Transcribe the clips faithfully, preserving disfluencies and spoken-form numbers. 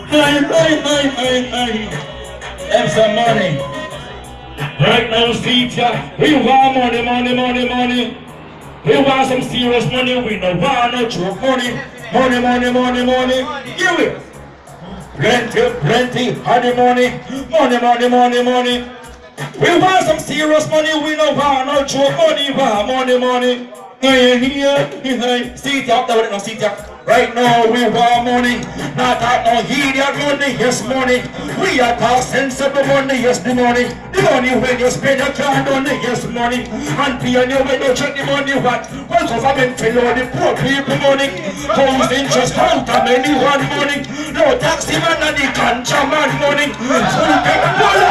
Hey, hey, hey, hey, hey. Have some money. Right now, see ya. We want money, money, money, money. We want some serious money. We don't want no joke money. Money, money, money, money. Give it. Plenty, plenty, honey money. Money, money, money, money. We want some serious money. We don't want no joke money. We want money, money. Hey, here, hey, see it up there, no see it up. Right now we want money, not that no idiot money, yes money. We are talk sensible money, yes the money. The money when you spend your card on the yes money. And pay on your when you check the money what? Well government fill all the poor people money. House interest out of anyone money. No taxi man and the ganja man money. Full big money.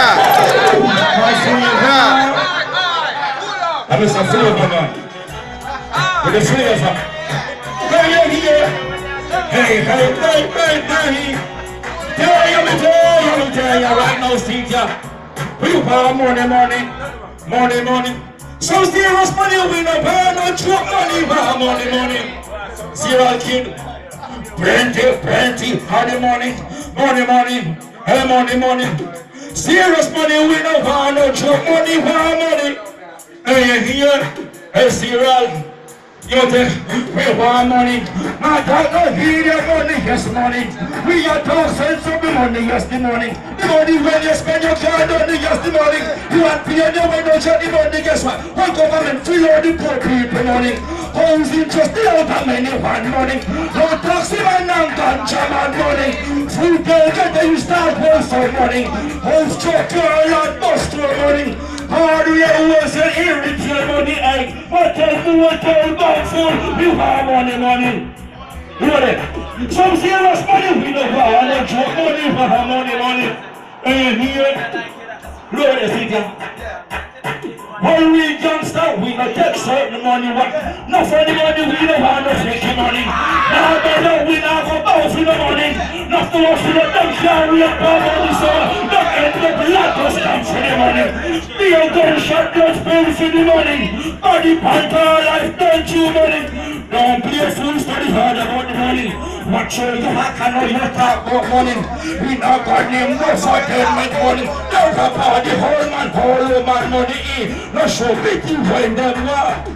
I'm a flavor man. With the flavor. Hey, hey, hey, hey, hey, hey, hey. Tell you, me tell you, me tell you right now, Steve, yeah. We want money, money, money, money. So serious money, we no buy no truck money, buy money, money. Serial kid, plenty, plenty, honey money, money, money, hey, money, money. Serious money, we no buy no truck money, buy money. Hey, here, hey, serial. You think we want money? I don't know here money, yes money. We are talk sense of the money, yes the money. The money when you spend your card on the yes the money. You want pay your when you check the money, guess what? One government free all the poor people money. Housing just the out of many one money. No taxi man and ganja man money. Food bill get you start wholesale money. House truck, car and bus tour money. How do you was an irritated money egg? What else do I tell about food? You have money, money. Really? Some serious money, we don't have no joke money, we have money, money. And here, look at this. When we gangster, we don't take certain money. No funny money, we don't have no fake money. Now they know we not go bounce with the money. Not to us, we don't care, we don't have money, so don't end up like us comes for the money. We are gunshot, just pay for the money. Body panther, life, don't you money. Don't play fool, study hard about the money. Watch your back, I know you talk about money. We not got name, no for them make money. Don't about the whole man, whole man money. No show big you when them are.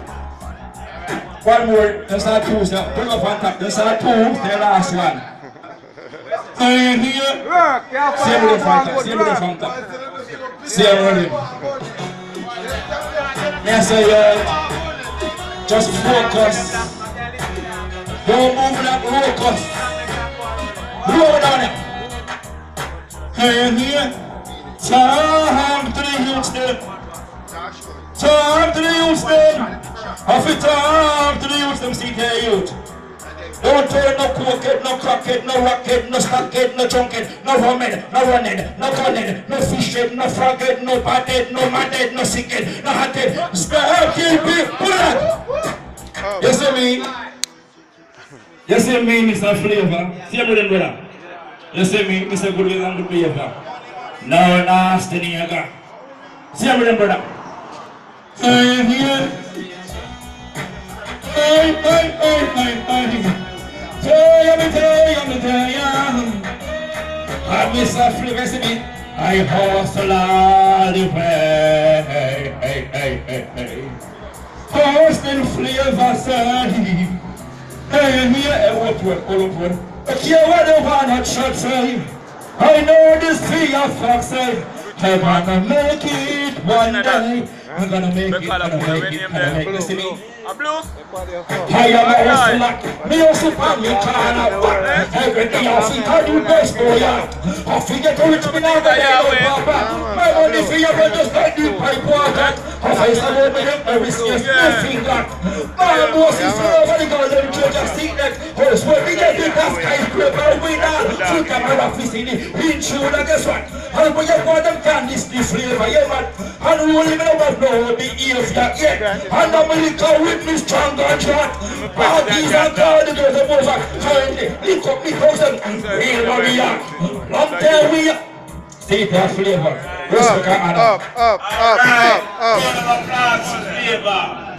One more, that's not two, so bring up on top, that's not two, the last one. Hey, here. Same with the front, same with the front. Same with him. Yes, I uh, just focus. Don't move that focus. Blow down it. Hey, here. Time to the youths there. Time to the youths there. Half the time to the youths them see their youth. Don't turn no cokehead, no crackhead, no rockhead, no stockhead, no junkhead, no rumhead, no runhead, no gunhead, no fishhead, no froghead, no badhead, no madhead, no sickhead, no hothead. Spare kill people. Pull that. You see me? You see me, Mister Flavor? See me, brother? You see me, Mister Good and Good Behavior? No nasty nigga. See me, brother? Hey, here. Hey, hey, hey, hey, hey. Tell ya, me tell ya, me tell ya. I'm Mister Flavor, see me? I hustle all the way. Hey, hey, hey, hey, hey. Hustle Flavor, say. Hey, here, hey, what, what, what, what? Okay, what do I not shot say? I know this fee of fuck say. I'm gonna make it one day. I'm gonna make it, gonna make it, gonna make it. Listen to me. I am a hustler. Me also find me corner. Everything I think I do best for ya. I forget to reach me now, but I don't papa. My money for you, but just like the pipe water. I face a little bit of every serious nothing got. My boss is over the girl, let me just see that. Oh, swear me get it, that's skyscraper winner. Two camera office in the intruder, guess what? And when you want them candies, the flavor, yeah man. And rolling me over no the ears got yet. And I'm really go with me strong gunshot. All these are called the girls of over. Currently, lift up me thousand. Real warrior. Long time we are. See that flavor. Respect and honor. Up, up, up, up, up. Round of applause for flavor.